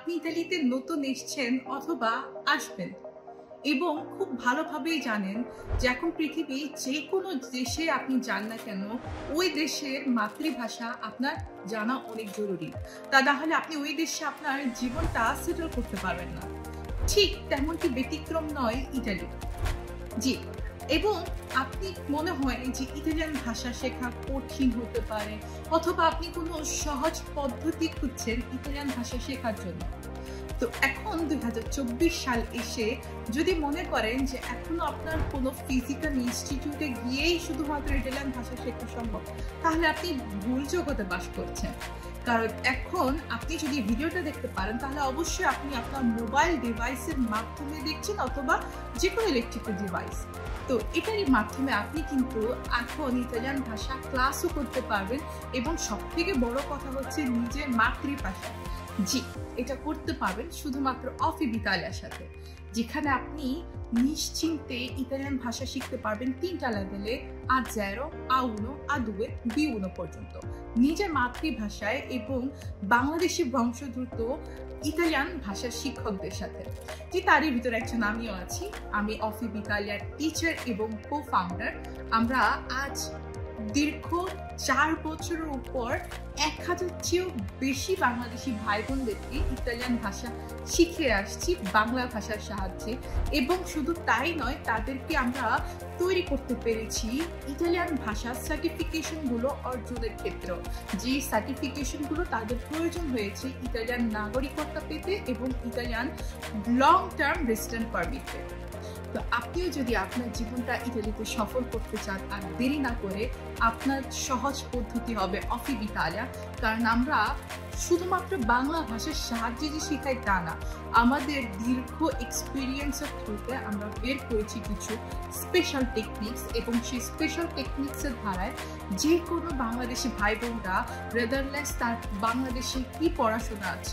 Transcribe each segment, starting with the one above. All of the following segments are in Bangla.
আপনি ইতালিতে নতুন এসেছেন অথবা আসবেন এবং খুব ভালোভাবেই জানেন যে এখন পৃথিবীর যে কোনো দেশে আপনি যান না কেন ওই দেশের মাতৃভাষা আপনার জানা অনেক জরুরি। তা না হলে আপনি ওই দেশে আপনার জীবনটা সেটেল করতে পারবেন না। ঠিক তেমনটি ব্যতিক্রম নয় ইতালি। জি, এবং আপনি মনে হয় যে ইতালিয়ান ভাষা শেখা কঠিন হতে পারে অথবা আপনি কোনো সহজ পদ্ধতি খুঁজছেন ইতালিয়ান ভাষা শেখার জন্য। তো এখন 2024 সাল এসে যদি মনে করেন যে এখনো আপনার কোনো ফিজিক্যাল ইনস্টিটিউটে গিয়েই শুধুমাত্র ইটালিয়ান ভাষা শেখা সম্ভব, তাহলে আপনি ভুল জগতে বাস করছেন। কারণ এখন আপনি যদি ভিডিওটা দেখতে পারেন তাহলে অবশ্যই আপনি আপনার মোবাইল ডিভাইসের মাধ্যমে দেখছেন অথবা যে কোনো ইলেকট্রিক্যাল ডিভাইস। তো এটারই মাধ্যমে আপনি কিন্তু এখন ইতালিয়ান ভাষা ক্লাসও করতে পারবেন এবং সবথেকে বড় কথা হচ্ছে নিজের মাতৃভাষা। জি, এটা করতে পারবেন শুধুমাত্র অফিব ইতালিয়ার সাথে, যেখানে আপনি নিশ্চিন্তে ইতালিয়ান ভাষা শিখতে পারবেন 3টা লেভেলে, A0, A1, A2, B1 পর্যন্ত নিজের মাতৃভাষায় এবং বাংলাদেশি বংশোদ্ভূত ইতালিয়ান ভাষার শিক্ষকদের সাথে। যে তারই ভিতরে একজন আমিও আছি। আমি অফিব ইতালিয়ার টিচার এবং কো-ফাউন্ডার। আমরা আজ দীর্ঘ 4 বছরের উপর 1000 চেয়েও বেশি বাংলাদেশি ভাই বোনদেরকে ইতালিয়ান ভাষা শিখে আসছি বাংলা ভাষার সাহায্যে। এবং শুধু তাই নয়, তাদেরকে আমরা তৈরি করতে পেরেছি ইতালিয়ান ভাষার সার্টিফিকেশনগুলো অর্জনের ক্ষেত্রেও, যে সার্টিফিকেশনগুলো তাদের প্রয়োজন হয়েছে ইতালিয়ান নাগরিকত্ব পেতে এবং Italian long term resident permit পেতে। তো আপনিও যদি আপনার জীবনটা ইতালিতে সফল করতে চান, আর দেরি না করে আপনার সহজ পদ্ধতি হবে অফিব ইতালিয়া। কারণ আমরা শুধুমাত্র বাংলা ভাষার সাহায্যে যে শেখাই তা না, আমাদের দীর্ঘ এক্সপিরিয়েন্সের থ্রুতে আমরা বের করেছি কিছু স্পেশাল টেকনিক্স, এবং সেই স্পেশাল টেকনিক্সের ধারায় যে কোনো বাংলাদেশি ভাই বোনরা রেদারলেস তার বাংলাদেশে কি পড়াশোনা আছে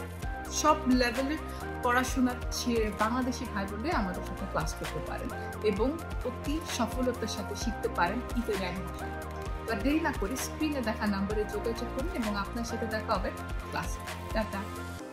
সব লেভেলের পড়াশোনা ছেড়ে বাংলাদেশি ভাই বোনরা আমাদের সাথে ক্লাস করতে পারেন এবং অতি সফলতার সাথে শিখতে পারেন ইতালিয়ান ভাষা। আর দেরি না করে স্ক্রিনে দেখা নাম্বারে যোগাযোগ করুন এবং আপনার সাথে দেখা হবে ক্লাসে। টাটা।